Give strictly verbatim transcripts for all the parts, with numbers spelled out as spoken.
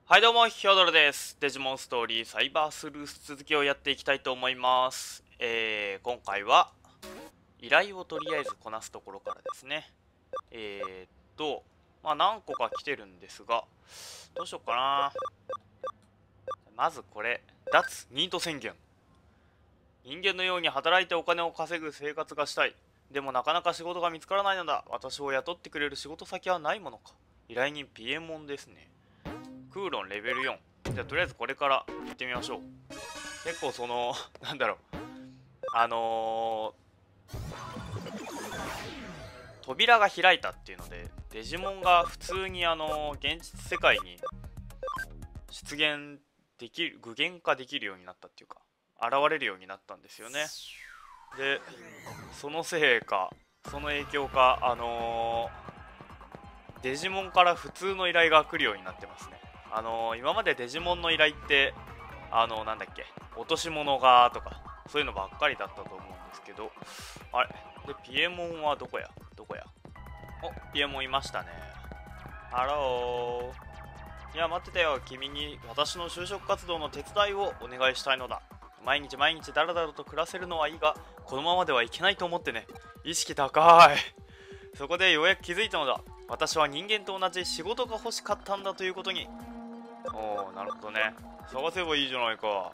はいどうも、ヒョドルです。デジモンストーリーサイバースルース続きをやっていきたいと思います。えー、今回は依頼をとりあえずこなすところからですね。えーっと、まあ何個か来てるんですが、どうしようかな。まずこれ、脱ニート宣言。人間のように働いてお金を稼ぐ生活がしたい。でもなかなか仕事が見つからないのだ。私を雇ってくれる仕事先はないものか。依頼人ピエモンですね。クーロンレベルよん。じゃあとりあえずこれから行ってみましょう。結構そのなんだろうあのー、扉が開いたっていうのでデジモンが普通にあのー、現実世界に出現できる具現化できるようになったっていうか現れるようになったんですよね。でそのせいかその影響かあのー、デジモンから普通の依頼が来るようになってますね。あのー、今までデジモンの依頼ってあのー、なんだっけ落とし物がとかそういうのばっかりだったと思うんですけど、あれでピエモンはどこやどこやおピエモンいましたね。ハロー。いや待ってたよ。君に私の就職活動の手伝いをお願いしたいのだ。毎日毎日ダラダラと暮らせるのはいいがこのままではいけないと思ってね。意識高い。そこでようやく気づいたのだ。私は人間と同じ仕事が欲しかったんだということに。おお、なるほどね。探せばいいじゃないか。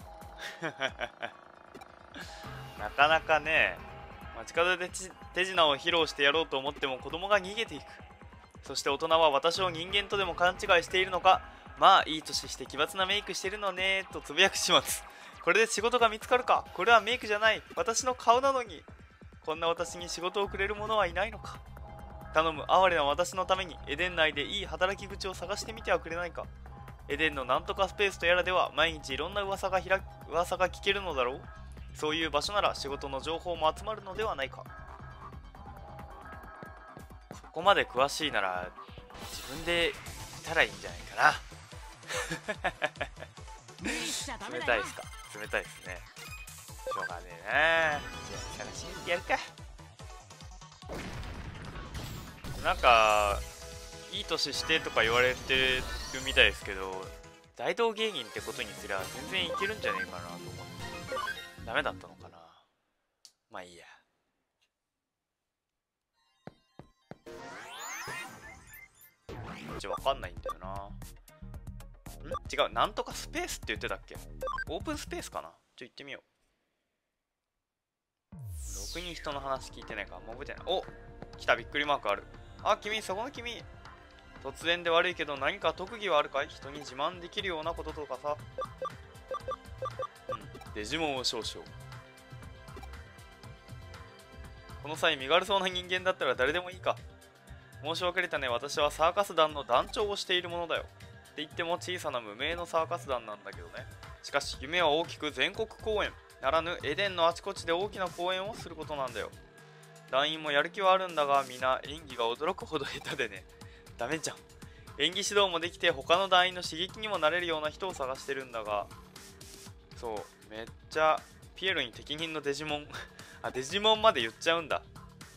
なかなかね、街角で手品を披露してやろうと思っても子供が逃げていく。そして大人は私を人間とでも勘違いしているのか、まあいい年して奇抜なメイクしてるのねとつぶやく始末。これで仕事が見つかるか。これはメイクじゃない、私の顔なのに。こんな私に仕事をくれる者はいないのか。頼む、哀れな私のためにエデン内でいい働き口を探してみてはくれないか。エデンのなんとかスペースとやらでは毎日いろんな噂がひら噂が聞けるのだろう。そういう場所なら仕事の情報も集まるのではないか。そこまで詳しいなら自分でいたらいいんじゃないかな。冷たいですか。冷たいですね。しょうがねえな。じゃあ探しに行ってやるか。なんかいい年してとか言われてるみたいですけど、大道芸人ってことにすりゃ全然いけるんじゃねえかなと思ってダメだったのかな。まあいいや。こっちわかんないんだよな。ん違う、なんとかスペースって言ってたっけ。オープンスペースかな。ちょ行ってみよう。ろくにん人の話聞いてないかもう覚えてない。お来た、びっくりマークある。あ、君、そこの君。突然で悪いけど何か特技はあるかい。人に自慢できるようなこととかさ。うん、デジモンを少々。この際身軽そうな人間だったら誰でもいいか。申し遅れたね。私はサーカス団の団長をしているものだよ。って言っても小さな無名のサーカス団なんだけどね。しかし夢は大きく全国公演ならぬエデンのあちこちで大きな公演をすることなんだよ。団員もやる気はあるんだが皆演技が驚くほど下手でね。ダメじゃん。演技指導もできて他の団員の刺激にもなれるような人を探してるんだが、そうめっちゃピエロに適任のデジモンあデジモンまで言っちゃうんだ。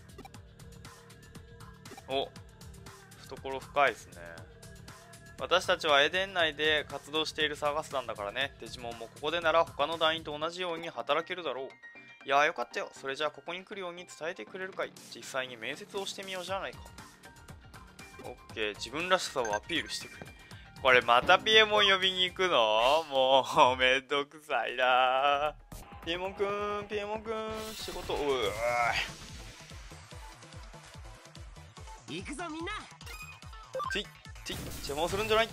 お懐深いですね。私たちはエデン内で活動しているサーカス団だからね。デジモンもここでなら他の団員と同じように働けるだろう。いやーよかったよ。それじゃあここに来るように伝えてくれるかい。実際に面接をしてみようじゃないか。オッケー、自分らしさをアピールしてくれ。これまたピエモン呼びに行くの。もうめんどくさいな。ピエモンくんピエモンくん仕事うー行くぞみんな。 ティティ邪魔をするんじゃない。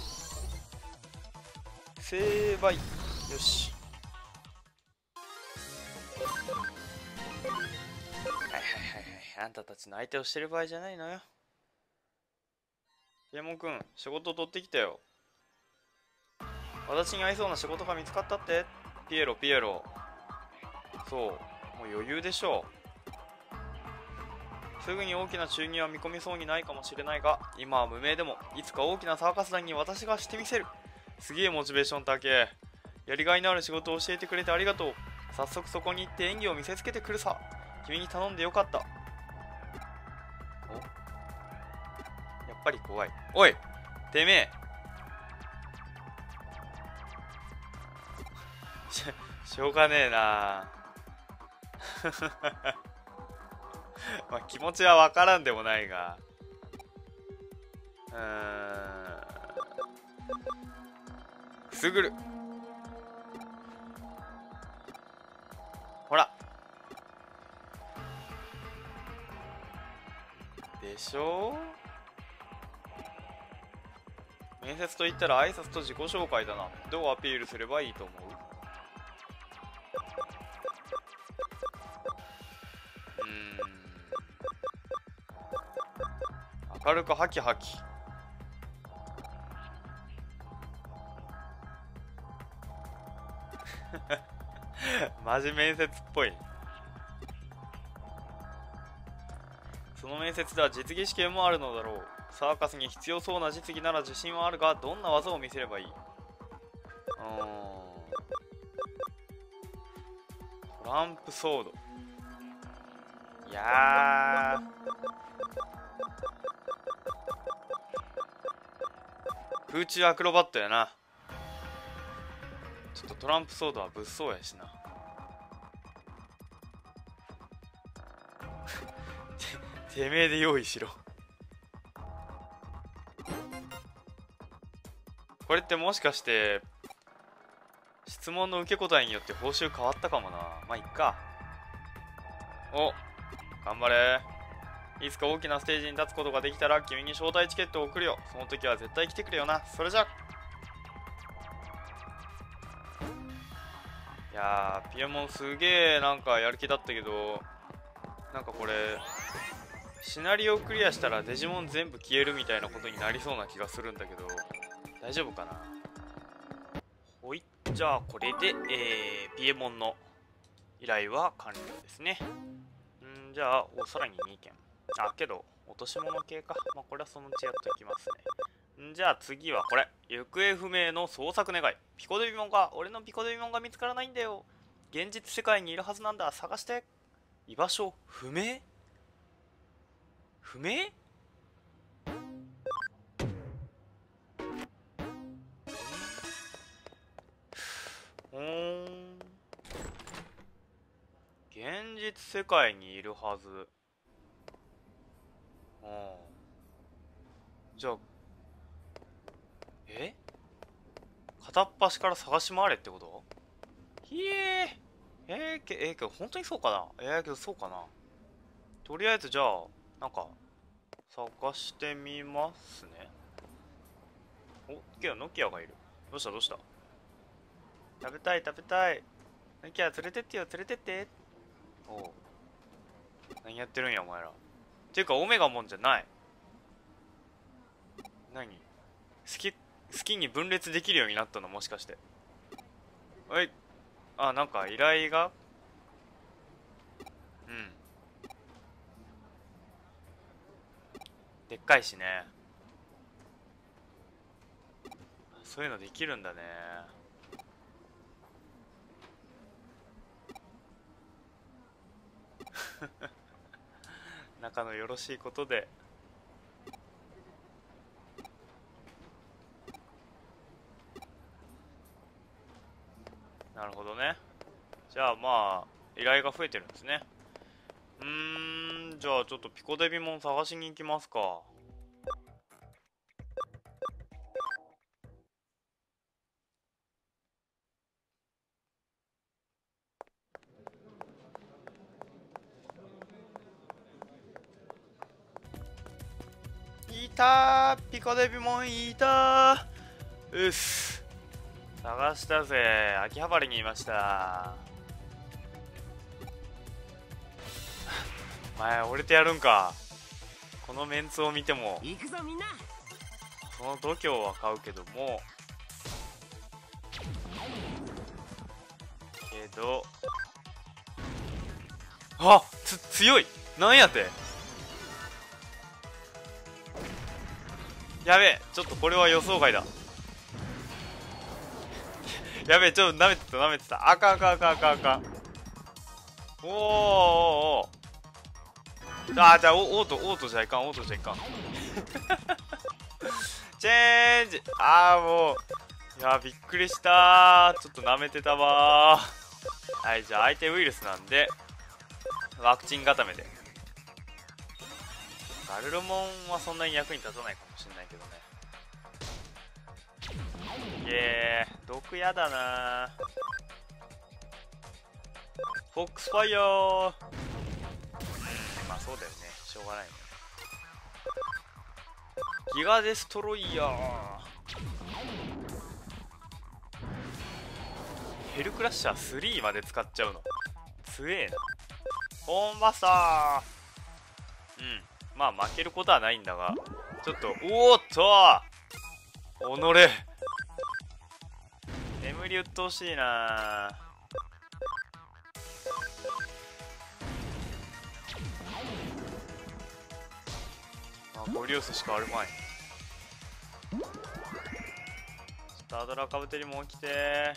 成敗。よし。はいはいはいはい。あんたたちの相手をしてる場合じゃないのよ。ピエモンくん仕事を取ってきたよ。私に合いそうな仕事が見つかったって。ピエロピエロ。そうもう余裕でしょう。すぐに大きな収入は見込みそうにないかもしれないが今は無名でもいつか大きなサーカス団に私がしてみせる。すげえモチベーション高え。やりがいのある仕事を教えてくれてありがとう。早速そこに行って演技を見せつけてくるさ。君に頼んでよかった。おやっぱり怖い。おいてめえしょうがねえなまあ気持ちは分からんでもないが、うーん、くすぐる。ほらでしょ。面接といったら挨拶と自己紹介だな。どうアピールすればいいと思う？うーん、明るくハキハキ。マジ面接っぽい。その面接では実技試験もあるのだろう。サーカスに必要そうな実技なら自信はあるが、どんな技を見せればいい？うーん、トランプソード。いやー、空中アクロバットやな。ちょっとトランプソードは物騒やしな。て, てめえで用意しろ。これってもしかして質問の受け答えによって報酬変わったかもな。まあいっか。お、頑張れ。いつか大きなステージに立つことができたら君に招待チケットを送るよ。その時は絶対来てくれよな。それじゃ。いやー、ピエモンすげえなんかやる気だったけど、なんかこれシナリオをクリアしたらデジモン全部消えるみたいなことになりそうな気がするんだけど、大丈夫かな。ほい、じゃあこれで、えー、ピエモンの依頼は完了ですね。んじゃあおさらににけん。あ、けど落とし物系か。まあこれはそのうちやっておきますね。んじゃあ次はこれ、行方不明の捜索願い。ピコデビモンが俺のピコデビモンが見つからないんだよ。現実世界にいるはずなんだ。探して。居場所不明？不明？うーん、現実世界にいるはず。うん、じゃあえ片っ端から探し回れってこと？ひえー、えー、けえー、けど本当にそうかな。えー、けどそうかな。とりあえずじゃあなんか探してみますね。お、けどノキアがいる。どうしたどうした。食べたい食べたい。ノキア連れてってよ連れてって。おう、何やってるんやお前ら。ていうかオメガモンじゃない。何、好き好きに分裂できるようになったのもしかして。はい、あ、なんか依頼が、うん、でっかいしね。そういうのできるんだね。仲のよろしいことで。なるほどね。じゃあまあ依頼が増えてるんですね。うーん、じゃあちょっとピコデビモン探しに行きますか。いたー、ピコデビモンいたー。うっす、探したぜ。秋葉原にいました。前俺とやるんか。このメンツを見ても行くぞみんな。 その度胸は買うけども、けどあっ、つ強い。なんやて。やべえ、ちょっとこれは予想外だ。やべえ、ちょっと舐めてた舐めてた。あかんあかんあかんあかんあかん。おーおーおー、あー、じゃあオートオートじゃいかん、オートじゃいかん。チェンジ。ああもう、いやびっくりしたー。ちょっと舐めてたわー。 はい、じゃあ相手ウイルスなんでワクチン固めで。ガルルモンはそんなに役に立たないかもしれないけどね。いえー、毒やだな。フォックスファイヤー。うん、まあそうだよね、しょうがないね。ギガデストロイヤー。ヘルクラッシャースリーまで使っちゃうの強えな。コーンバスター。うん、まあ負けることはないんだが、ちょっとおーっとおのれ眠りうっとうしいな。あ、ゴリオスしかあるまい。スタードラカブテリも起きて。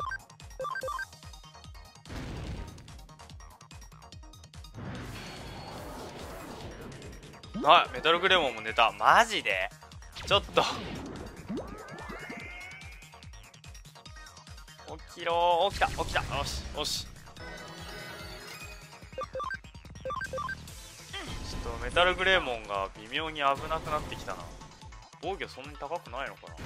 あ、メタルグレモンも寝た。マジでちょっと起きろー。起きた起きた。よしよし。ちょっとメタルグレモンが微妙に危なくなってきたな。防御そんなに高くないのかな。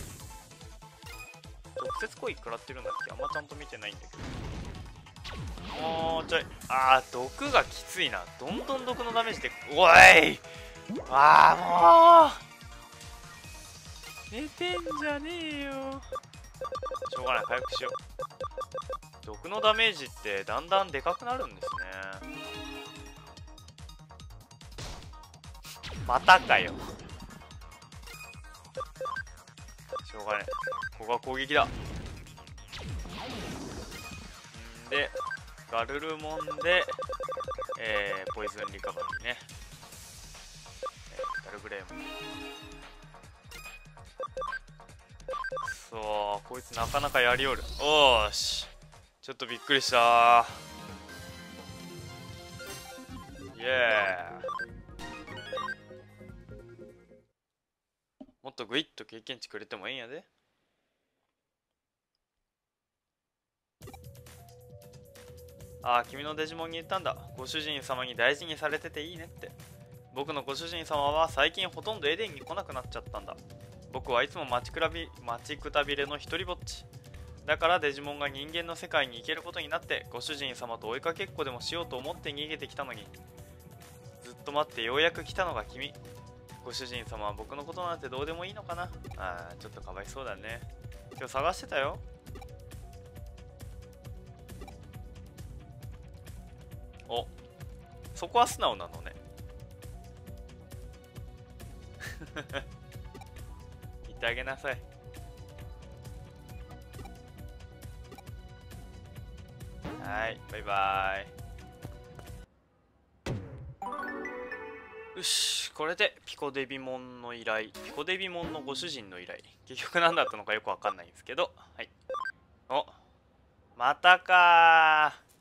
直接攻撃食らってるんだっけ。あんまちゃんと見てないんだけど。もうちょい。あー、毒がきついな。どんどん毒のダメージで。おいあー、もう寝てんじゃねえよ。しょうがない、回復しよう。毒のダメージってだんだんでかくなるんですね。またかよ。しょうがない、ここが攻撃だ。んでガルルモンで、えー、ポイズンリカバリーね。ガルグレーモン。くそー、こいつなかなかやりおる。おーし、ちょっとびっくりしたー。イエー。もっとグイッと経験値くれてもええんやで。ああ、君のデジモンに言ったんだ。ご主人様に大事にされてていいねって。僕のご主人様は最近ほとんどエデンに来なくなっちゃったんだ。僕はいつも待ちくらび待ちくたびれの一人ぼっちだから、デジモンが人間の世界に行けることになってご主人様と追いかけっこでもしようと思って逃げてきたのに、ずっと待ってようやく来たのが君。ご主人様は僕のことなんてどうでもいいのかな。あー、ちょっとかわいそうだね。今日探してたよ。お、そこは素直なのね。言ってあげなさい。はい、バイバーイ。よし、これでピコデビモンの依頼、ピコデビモンのご主人の依頼、結局何だったのかよくわかんないんですけど、はい。お、またかー。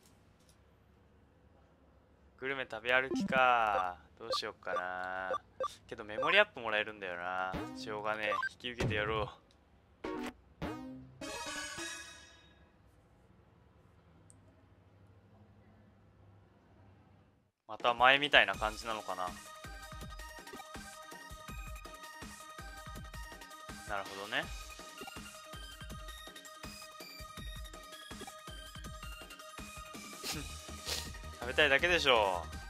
グルメ食べ歩きかー。どうしよっかな。けどメモリアップもらえるんだよな。しょうがねえ、引き受けてやろう。また前みたいな感じなのかな。なるほどね。食べたいだけでしょう。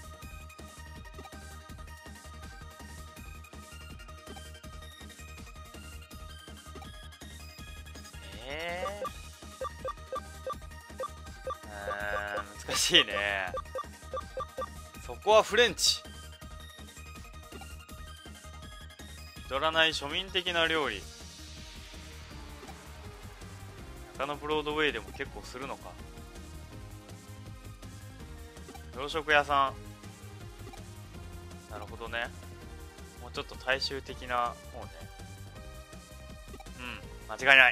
えー、あー、難しいね。そこはフレンチ。太らない庶民的な料理。中野ブロードウェイでも結構するのか。洋食屋さん。なるほどね。もうちょっと大衆的な方ね。うん、間違いない。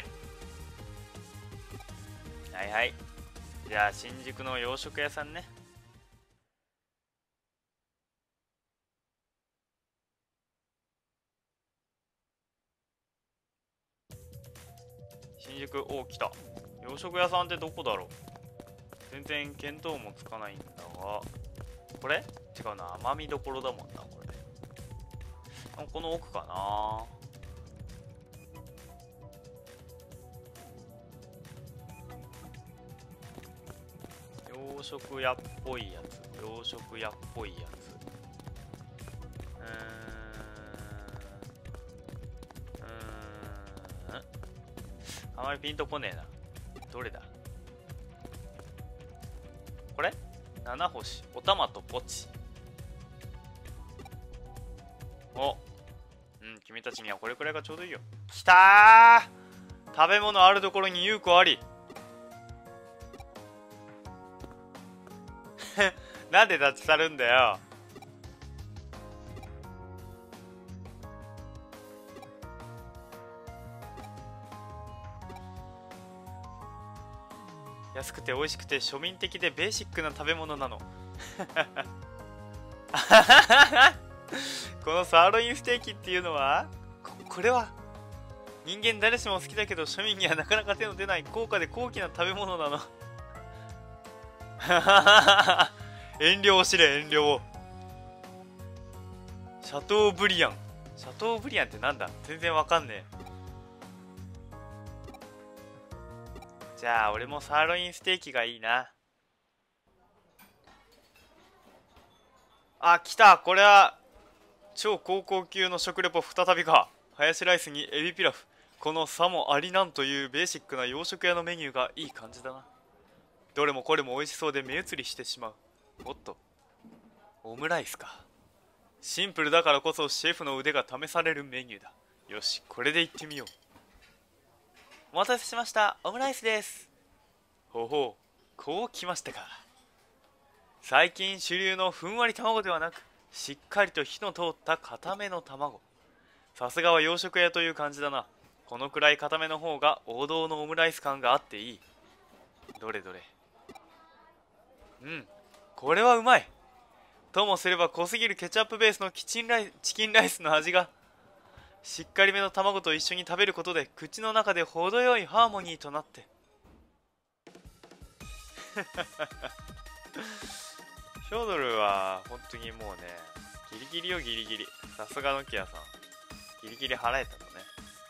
はいはい。じゃあ新宿の洋食屋さんね。新宿、おお、来た。 洋食屋さんってどこだろう。全然見当もつかないんだが、これ違うな、甘みどころだもんな、これ。この奥かな。洋食屋っぽいやつ、洋食屋っぽいやつ。うーん、うーん、あまりピンとこねえな。どれだこれ。七星、おたまとポチ。お、うん、君たちにはこれくらいがちょうどいいよ。きたー、食べ物あるところに優子あり。なんで立ち去るんだよ。安くて美味しくて庶民的でベーシックな食べ物なの。このサーロインステーキっていうのは こ, これは人間誰しも好きだけど庶民にはなかなか手の出ない高価で高貴な食べ物なの。遠慮をしれ遠慮を。シャトーブリアン、シャトーブリアンってなんだ、全然わかんねえ。じゃあ俺もサーロインステーキがいいな。あ、来た。これは超高校級の食レポ再びか。ハヤシライスにエビピラフ、このさもありなんというベーシックな洋食屋のメニューがいい感じだな。どれもこれも美味しそうで目移りしてしまう。おっと、オムライスか。シンプルだからこそシェフの腕が試されるメニューだ。よし、これでいってみよう。お待たせしました、オムライスです。ほほう、こうきましたか。最近主流のふんわり卵ではなく、しっかりと火の通った固めの卵。さすがは洋食屋という感じだな。このくらい固めの方が王道のオムライス感があっていい。どれどれ。うん、これはうまい。ともすれば濃すぎるケチャップベースのキチンライチキンライスの味がしっかりめの卵と一緒に食べることで口の中で程よいハーモニーとなってヒョードルは本当にもうね、ギリギリよギリギリ。さすがノキアさん、ギリギリ払えたのね。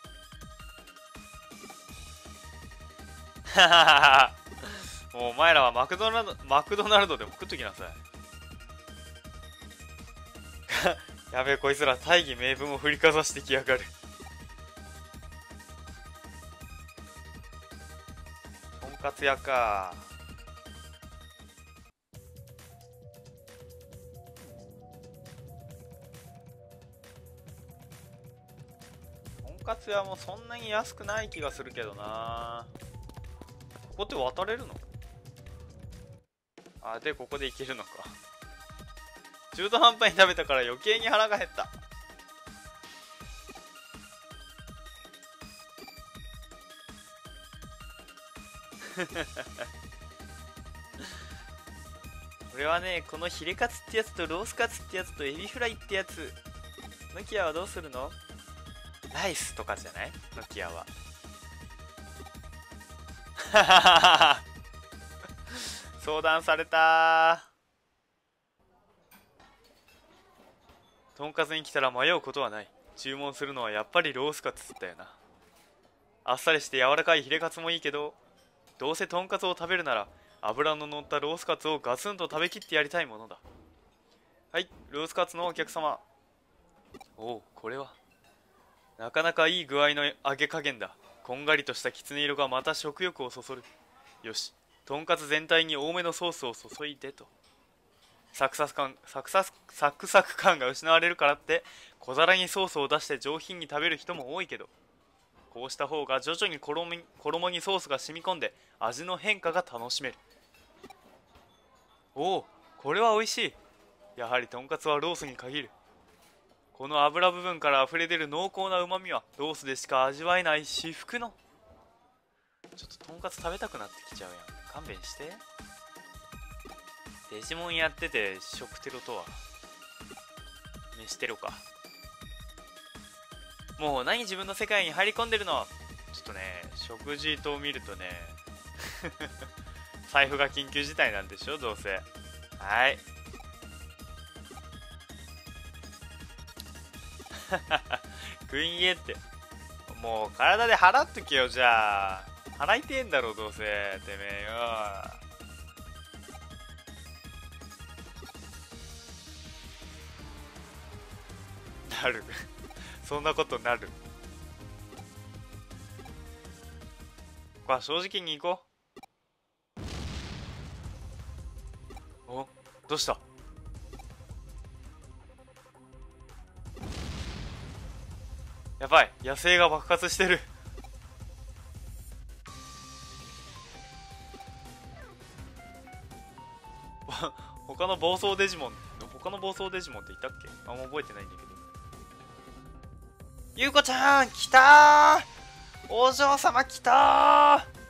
もうお前らはマクドナルドマクドナルドでも食っときなさい。やべえ、こいつら大義名分を振りかざしてきやがる。とんかつ屋か。とんかつ屋もそんなに安くない気がするけどな。ここって渡れるの？あ、でここで行けるのか。中途半端に食べたから余計に腹が減った。俺はね、このヒレカツってやつとロースカツってやつとエビフライってやつ。ノキアはどうするの？ライスとかじゃない？ノキアは。相談された。とんかつに来たら迷うことはない。注文するのはやっぱりロースカツだよな。あっさりして柔らかいヒレカツもいいけど、どうせとんかつを食べるなら脂の乗ったロースカツをガツンと食べきってやりたいものだ。はい、ロースカツのお客様。おお、これはなかなかいい具合の揚げ加減だ。こんがりとしたきつね色がまた食欲をそそる。よし、とんかつ全体に多めのソースを注いでと。サクサク感、サクサク、サクサク感が失われるからって小皿にソースを出して上品に食べる人も多いけど、こうした方が徐々に 衣, 衣にソースが染み込んで味の変化が楽しめる。おお、これは美味しい。やはりとんかつはロースに限る。この油部分から溢れ出る濃厚なうまみはロースでしか味わえない至福の。ちょっととんかつ食べたくなってきちゃうやん。勘弁して。デジモンやってて食テロとは飯テロか。もう何自分の世界に入り込んでるの。ちょっとね、食事と見るとね、 財布が緊急事態なんでしょどうせ。はい。クイーンエって、もう体で払っとけよ。じゃあ払いてえんだろどうせてめえよ。なるそんなことなる。ここは正直に行こう。お、どうした。やばい、野生が爆発してる。他の暴走デジモン、他の暴走デジモンっていたっけ。あんま覚えてないんだけど。ゆうこちゃん来たー、お嬢様来たー。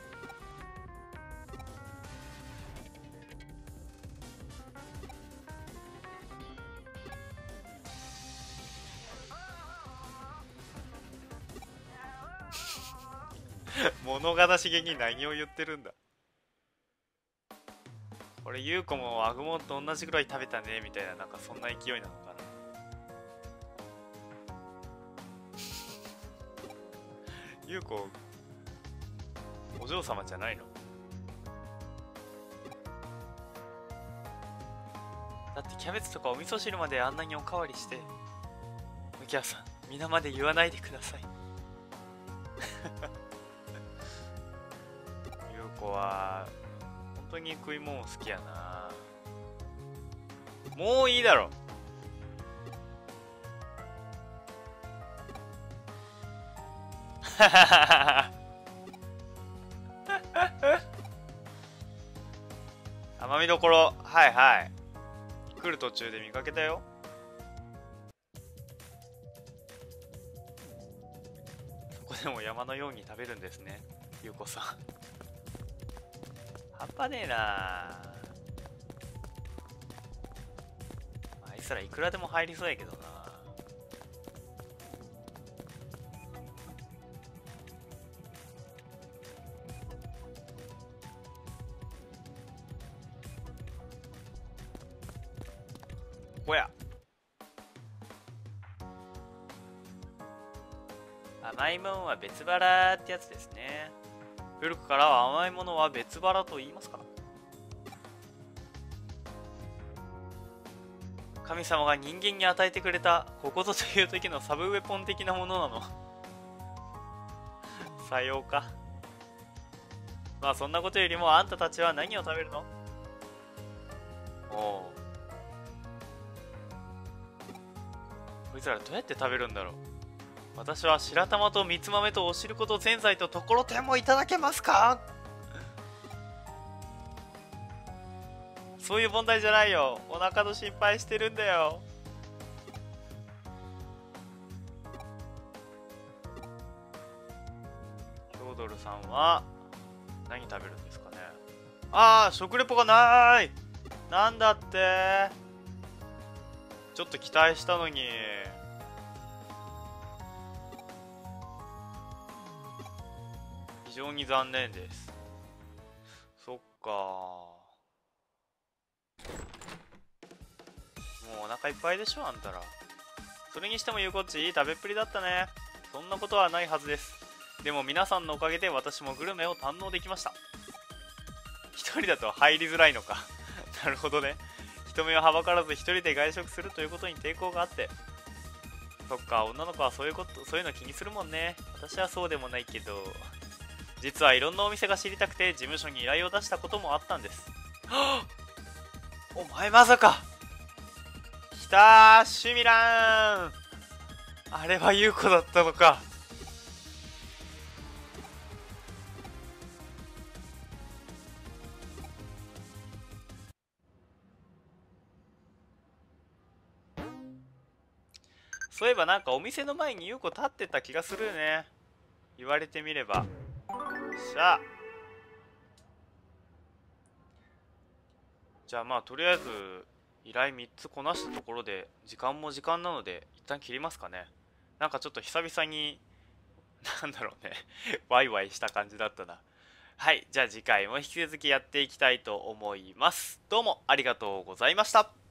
物悲しげに何を言ってるんだ。これゆうこもアグモンと同じぐらい食べたねみたいな、なんかそんな勢いなのかな。ゆうこお嬢様じゃないの。だってキャベツとかお味噌汁まであんなにおかわりして。むきやさん皆まで言わないでください。ゆうこは本当に食い物好きやな。もういいだろ。甘みどころ、はいはい、来る途中で見かけたよ。そこでも山のように食べるんですねゆうこさん。半端ねえなあいつらいくらでも入りそうやけどな。こや甘いもんは別腹ってやつですね。古くからは甘いものは別腹と言いますから。神様が人間に与えてくれたここぞという時のサブウェポン的なものなの。さようか。まあそんなことよりもあんたたちは何を食べるの。おお、こいつらどうやって食べるんだろう。私は白玉と蜜豆とお汁粉とぜんざいとところてんもいただけますか。そういう問題じゃないよ。お腹の心配してるんだよ。ヒョードルさんは何食べるんですかね。ああ、食レポがない。なんだって。ちょっと期待したのに。非常に残念です。そっか。もうお腹いっぱいでしょあんたら。それにしてもゆうこっちいい食べっぷりだったね。そんなことはないはずです。でも皆さんのおかげで私もグルメを堪能できました。一人だと入りづらいのか。なるほどね。人目をはばからず一人で外食するということに抵抗があって。そっか、女の子はそういうことそういうの気にするもんね。私はそうでもないけど、実はいろんなお店が知りたくて事務所に依頼を出したこともあったんです。はぁ、お前まさか。きたー、シュミラン。あれは優子だったのか。そういえばなんかお店の前に優子立ってた気がするね。言われてみれば。しゃあ、じゃあまあとりあえず依頼みっつこなしたところで時間も時間なので一旦切りますかね。なんかちょっと久々になんだろうねワイワイした感じだったな。 はい、じゃあ次回も引き続きやっていきたいと思います。どうもありがとうございました。